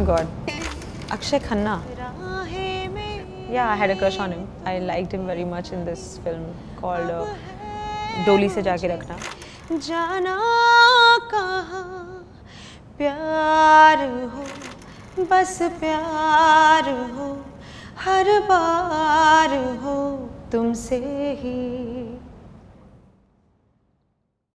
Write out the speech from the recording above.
God, Akshay Khanna. Yeah, I had a crush on him. I liked him very much in this film called डोली से जाके रखना. जाना कहाँ प्यार हो, बस प्यार हो, हर बार हो तुमसे ही.